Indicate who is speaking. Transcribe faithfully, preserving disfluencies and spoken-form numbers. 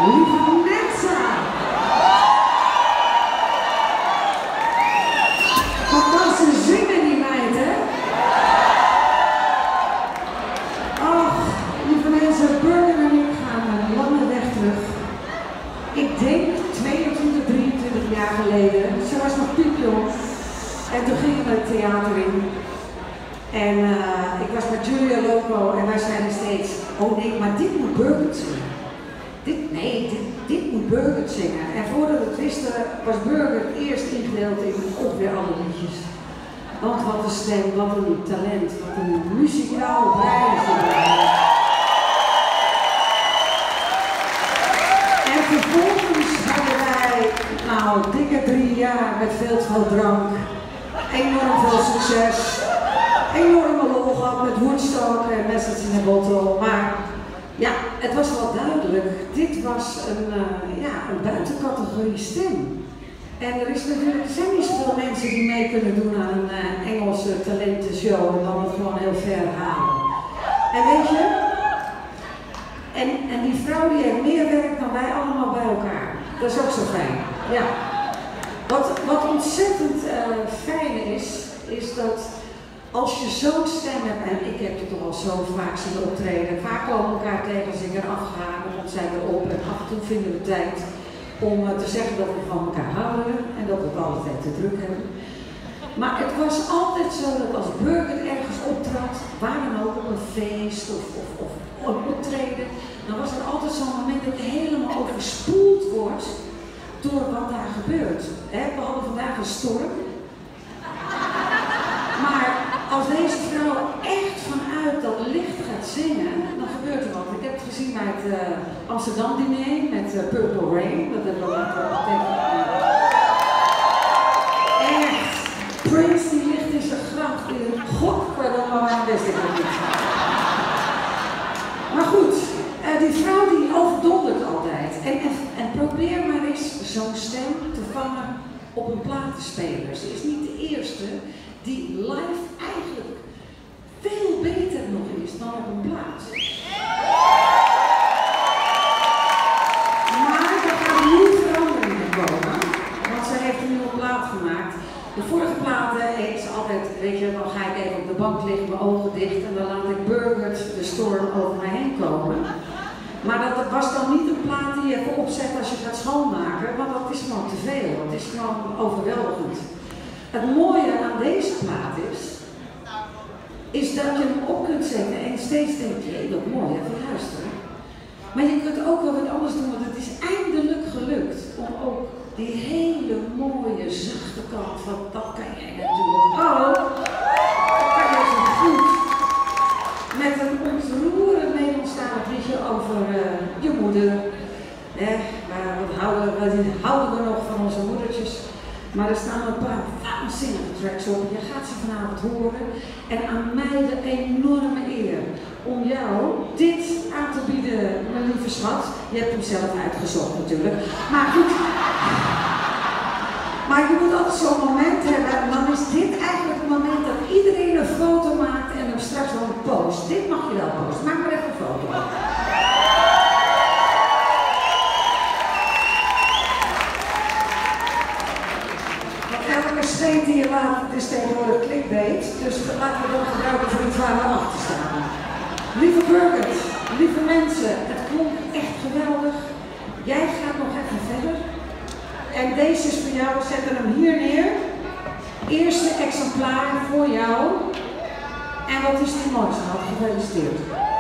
Speaker 1: Lieve mensen! Wat kan ze zingen, die meid, hè? Ach, lieve mensen, Burger en ik gaan een lange weg terug. Ik denk tweeëntwintig, drieëntwintig jaar geleden. Ze was nog piepjong. En toen gingen we het theater in. En uh, ik was met Julia Loco en wij zeiden steeds, oh nee, maar dit moet Burger zingen. Dit, nee, dit, dit moet Burger zingen. En voordat we het wisten, was Burger het eerst ingedeeld in ongeveer alle liedjes. Want wat een stem, wat een talent, wat een muzikaal brein. En vervolgens hadden wij, nou, dikke drie jaar met veel te veel drank, enorm veel succes. Enorme lol gehad met Woodstock en Message in a Bottle, maar ja, het was wel duidelijk, dit was een, uh, ja, een buitencategorie stem. En er, is natuurlijk, er zijn niet zoveel mensen die mee kunnen doen aan een uh, Engelse talentenshow en dan het gewoon heel ver halen. En weet je, en, en die vrouw die heeft meer werk dan wij allemaal bij elkaar. Dat is ook zo fijn. Ja. Wat, wat ontzettend uh, fijn is, is dat als je zo'n stem hebt, en ik heb je toch al zo vaak zien optreden, vaak komen we elkaar tegen als ik eraf ga, dan zijn we op en af en toe vinden we tijd om uh, te zeggen dat we van elkaar houden en dat we het altijd te druk hebben. Maar het was altijd zo dat als Burger ergens optrad, waar dan ook op een feest of, of, of een optreden, dan was er altijd zo'n moment dat je helemaal overspoeld wordt door wat daar gebeurt. He, we hadden vandaag een storm. Maar als deze vrouw echt vanuit dat licht gaat zingen, dan gebeurt er wat. Ik heb het gezien bij het uh, Amsterdam diner met uh, Purple Rain. Dat hebben we later tegen. Echt, Prince die ligt in zijn graf. God, pardon, maar mijn best ik het niet. Maar goed, uh, die vrouw die overdondert altijd. En, en, en probeer maar eens zo'n stem te vangen op een platenspeler. Ze is niet de eerste die live eigenlijk veel beter nog is dan op een plaat. Maar er gaan nu veranderingen komen, want ze heeft een nieuwe plaat gemaakt. De vorige platen is altijd, weet je, dan ga ik even op de bank liggen, mijn ogen dicht en dan laat ik Burger de storm over mij heen komen. Maar dat was dan niet een plaat die je even opzet als je gaat schoonmaken, want dat is gewoon te veel. Het is gewoon overweldigend. Het mooie aan deze plaat is, is dat je hem op kunt zetten en steeds denkt, jee, dat mooi, even luisteren. Maar je kunt ook wel wat anders doen, want het is eindelijk gelukt om ook die hele mooie, zachte kant van, dat kan jij natuurlijk ook, dat kan jij zo goed, met een ontroerend Nederlandstalig liedje over uh, je moeder. Eh, maar wat houden, wat houden we nog van onze moedertjes? Maar er staan een paar waanzinnige tracks op. Je gaat ze vanavond horen. En aan mij de enorme eer om jou dit aan te bieden, mijn lieve schat. Je hebt hem zelf uitgezocht natuurlijk. Maar goed. Maar je moet altijd zo'n moment hebben. En dan is dit eigenlijk het moment dat iedereen een foto maakt en hem straks wel post. Dit mag je wel posten. Maak maar even een foto. Steent die je laat, het is tegenwoordig clickbait, dus laten we dat gebruiken voor iets waar we achter staan. Lieve Burger, lieve mensen, het klonk echt geweldig. Jij gaat nog even verder. En deze is voor jou, we zetten hem hier neer. Eerste exemplaar voor jou. En wat is die mooiste? Gefeliciteerd.